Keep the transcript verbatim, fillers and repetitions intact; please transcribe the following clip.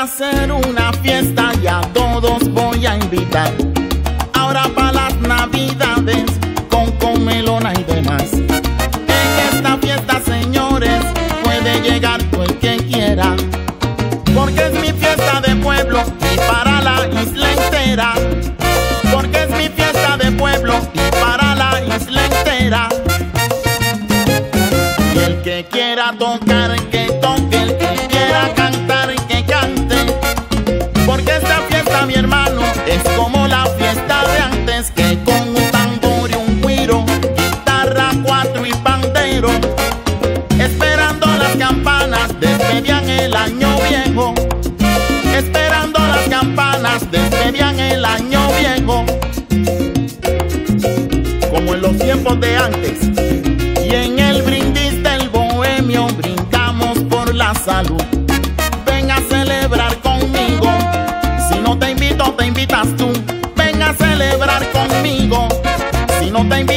hacer una fiesta y a todos voy a invitar. Ahora para las navidades, con comelona y demás. En esta fiesta, señores, puede llegar todo el que quiera, porque es mi fiesta de pueblo y para la isla entera. Porque es mi fiesta de pueblo y para la isla entera. Y el que quiera tocar, que toque, el que quiera cantar, que cante. Porque esta fiesta, mi hermano, es como la fiesta de antes, que con un tambor y un güiro, guitarra, cuatro y pandero, esperando las campanas, despedían el año viejo. Esperando las campanas, despedían el año viejo, como en los tiempos de antes. Y en el brindis del bohemio brindamos por la salud. Ven a celebrar conmigo, si no te invito te invitas tú. Ven a celebrar conmigo, si no te invito